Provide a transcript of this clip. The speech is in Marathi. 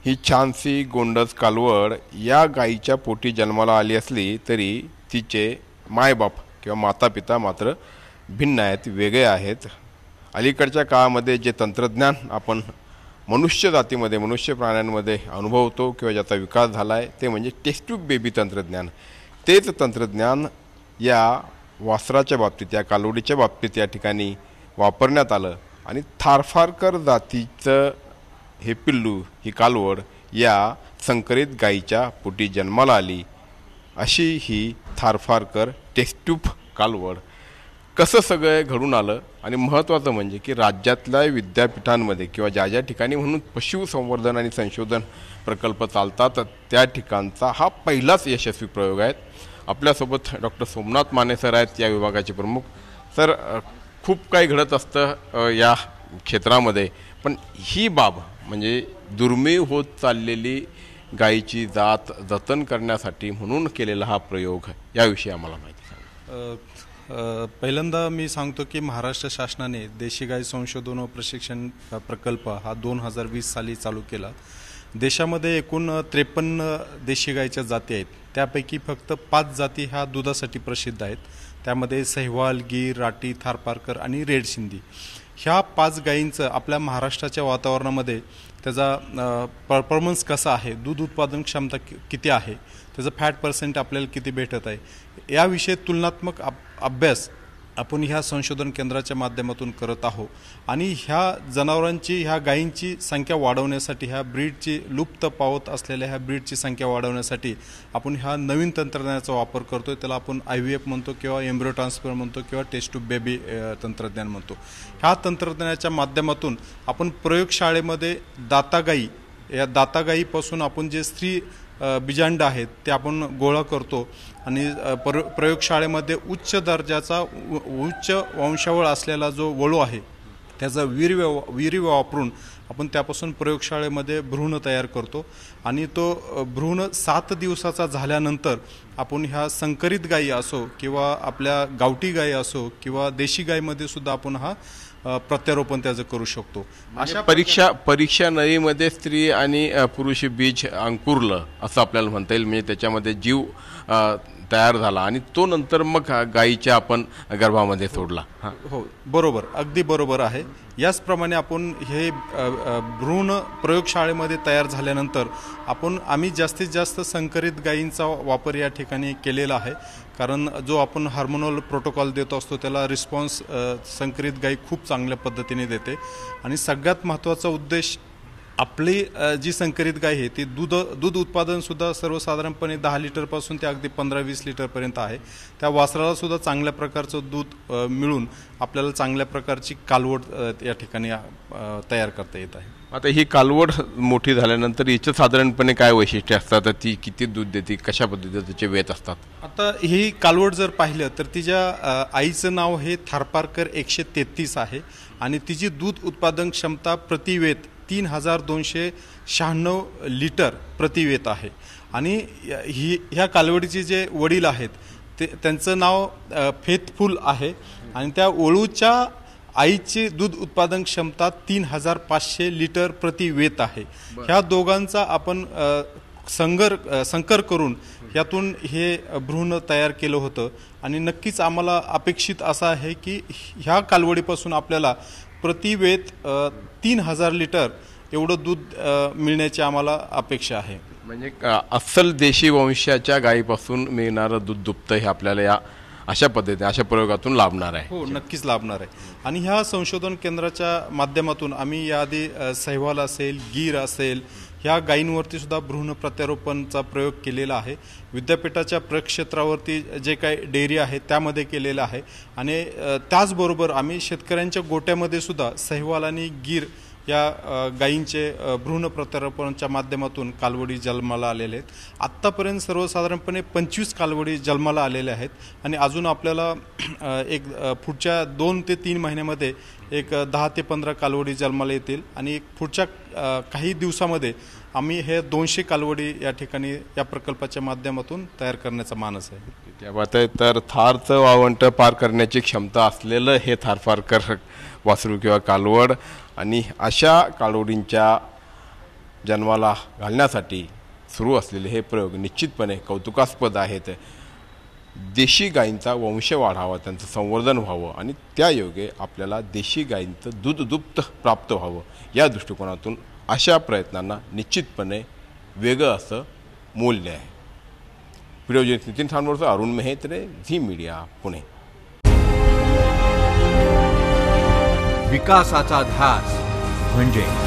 ही छानसी गोंडस कालवड या गायीच्या पोटी जन्माला आली असली तरी तिचे मायबाप किंवा माता पिता मात्र भिन्न आहेत, वेगळे आहेत। अलीकडच्या काळामध्ये जे तंत्रज्ञान आपण मनुष्य जातीमध्ये मनुष्य प्राण्यांमध्ये अनुभवतो किंवा ज्याचा विकास झाला आहे ते म्हणजे टेस्ट ट्यूब बेबी तंत्रज्ञान। तेच तंत्रज्ञान या वासराच्या बाबतीत या कालवडीच्या बाबतीत या ठिकाणी वापरण्यात आलं आणि थारफारकर जातीचं हे पिल्लू ही कालवड या संकरित गायीच्या पोटी जन्माला आली। अशी ही थारफारकर टेस्ट ट्यूब कालवड कसं सगळं घडून आलं आणि महत्त्वाचं म्हणजे की राज्यातल्या विद्यापीठांमध्ये किंवा ज्या ज्या ठिकाणी म्हणून पशुसंवर्धन आणि संशोधन प्रकल्प चालतात त्या ठिकाणचा हा पहिलाच यशस्वी प्रयोग आहे। आपल्यासोबत डॉक्टर सोमनाथ माने सर आहेत, या विभागाचे प्रमुख। सर, खूप काही घडत असतं या क्षेत्रामध्ये, पण ही बाब म्हणजे दुर्मिळ होत चाललेली गायीची जात जतन करण्यासाठी म्हणून केलेला हा प्रयोग, याविषयी आम्हाला माहिती सांगा। पहिल्यांदा मी सांगतो की महाराष्ट्र शासनाने देशी गाय संशोधन व प्रशिक्षण प्रकल्प हा 2020 साली चालू केला। देशामध्ये एकूण 53 देशी गायीच्या जाती आहेत, त्यापैकी फक्त 5 जाती ह्या दुधासाठी प्रसिद्ध आहेत। त्यामध्ये सहिवाल, गीर, राठी, थारपारकर आणि रेड सिंधी ह्या 5 गायींचं आपल्या महाराष्ट्राच्या वातावरणामध्ये त्याचा परफॉर्मन्स कसा आहे, दूध उत्पादन क्षमता किती आहे, त्याचं फॅट पर्सेंट आपल्याला किती भेटत आहे, याविषयी तुलनात्मक अभ्यास आपण ह्या संशोधन केंद्राच्या माध्यमातून करत आहोत। आणि ह्या जनावरांची ह्या गायींची संख्या वाढवण्यासाठी, ह्या ब्रीडची लुप्त पावत असलेल्या ह्या ब्रीडची संख्या वाढवण्यासाठी आपण ह्या नवीन तंत्रज्ञानाचा वापर करतोय। त्याला आपण IVF म्हणतो किंवा एम्ब्रियो ट्रान्सफर म्हणतो किंवा टेस्ट ट्यूब बेबी तंत्रज्ञान म्हणतो। ह्या तंत्रज्ञानाच्या माध्यमातून आपण प्रयोगशाळेमध्ये दातागाई, या दातागाईपासून आपण जे स्त्री बीजांड आहेत ते आपण गोळा करतो आणि प्रयोगशाळेमध्ये उच्च दर्जाचा उच्च वंशावळ असलेला जो वळू आहे त्याचा वीर्य वापरून आपण त्यापासून प्रयोगशाळेमध्ये भ्रूण तयार करतो आणि तो भ्रूण 7 दिवसाचा झाल्यानंतर आपण ह्या संकरित गायी असो किंवा आपल्या गावठी गायी असो किंवा देशी गायीमध्ये सुद्धा आपण हा प्रत्यारोपण त्याचं करू शकतो। अशा परीक्षा नळीमध्ये स्त्री आणि पुरुष बीज अंकुरलं असं आपल्याला म्हणता येईल, म्हणजे त्याच्यामध्ये जीव तयार झाला आणि तो नंतर मग गायीच्या आपण गर्भामध्ये सोडला। हो, बरोबर, अगदी बरोबर आहे। याचप्रमाणे आपण हे भ्रूण प्रयोगशाळेमध्ये तयार झाल्यानंतर आम्ही जास्तीत जास्त संकरित गायींचा वापर या ठिकाणी केलेला आहे, कारण जो आपण हार्मोनल प्रोटोकॉल देत असतो त्याला रिस्पॉन्स संकरित गायी खूप चांगल्या पद्धतीने देते। आणि सगळ्यात महत्त्वाचा उद्देश आपली जी संकरित गाय आहे ती दूध उत्पादनसुद्धा सर्वसाधारणपणे 10 लिटरपासून ते अगदी 15-20 लिटरपर्यंत आहे। त्या वासराला सुद्धा चांगल्या प्रकारचं दूध मिळून आपल्याला चांगल्या प्रकारची कालवड या ठिकाणी तयार करता येत आहे। आता ही कालवड मोठी झाल्यानंतर हिचं साधारणपणे काय वैशिष्ट्ये असतात, ती किती दूध देते, कशा पद्धतीचे त्याचे वेत असतात? आता ही कालवड जर पाहिलं तर तिच्या आईचं नाव हे थारपारकर 133 आहे आणि तिची दूध उत्पादन क्षमता प्रतिवेत 3296 लिटर प्रतिवेत आहे। आणि ह्या कालवडीचे जे वडील आहेत त्यांचं नाव फेथफुल आहे आणि त्या वळूच्या आईची दूध उत्पादन क्षमता 3500 लिटर प्रतिवेत आहे। ह्या दोघांचा आपण संकर करून यातून हे भ्रूण तयार केलं होतं आणि नक्कीच आम्हाला अपेक्षित असं आहे की ह्या कालवडीपासून आपल्याला प्रतिवेत 3000 लिटर एवढं दूध मिळण्याची आम्हाला अपेक्षा आहे। म्हणजे अस्सल देशी वंशाच्या गायीपासून मिळणारं दूध दुभतं हे आपल्याला या अशा पद्धतीने अशा प्रयोगातून लाभणार आहे। हो, नक्कीच लाभणार आहे। आणि ह्या संशोधन केंद्राच्या माध्यमातून आम्ही याआधी सहिवाल असेल, गीर असेल ह्या गायींवरती सुद्धा भ्रूण प्रत्यारोपणचा प्रयोग केलेला आहे। विद्यापीठाच्या प्रक्षेत्रावरती जे काही डेअरी आहे त्यामध्ये केलेलं आहे आणि त्याचबरोबर आम्ही शेतकऱ्यांच्या गोट्यामध्ये सुद्धा सहिवाल आणि गीर या गायींचे भ्रूण प्रत्यारोपणाच्या माध्यमातून कालवडी जन्माला आलेले आहेत। आत्तापर्यंत सर्वसाधारणपणे 25 कालवडी जन्माला आलेल्या आहेत आणि अजून आपल्याला एक पुढच्या 2 ते 3 महिन्यामध्ये एक 10 ते 15 कालवडी जन्माला येतील आणि पुढच्या काही दिवसामध्ये आम्ही हे 200 कालवडी या ठिकाणी या प्रकल्पाच्या माध्यमातून तयार करण्याचा मानस आहे। त्या बात आहे तर थारचं वावंट पार करण्याची क्षमता असलेलं हे थारपारकर वासरू किंवा कालवड आणि अशा कालवडींच्या जन्माला घालण्यासाठी सुरू असलेले हे प्रयोग निश्चितपणे कौतुकास्पद आहेत. देशी गायींचा वंश वाढावा, त्यांचं संवर्धन व्हावं आणि त्यायोगे आपल्याला देशी गायींचं दूध दुप्त प्राप्त व्हावं, या दृष्टिकोनातून अशा प्रयत्नांना निश्चितपणे वेगळं असं मूल्य आहे. व्हिडिओ जर्नलिस्ट नितीन ठाणवरचा अरुण मेहेत्रे, झी मीडिया, पुणे. विकासाचा ध्यास म्हणजे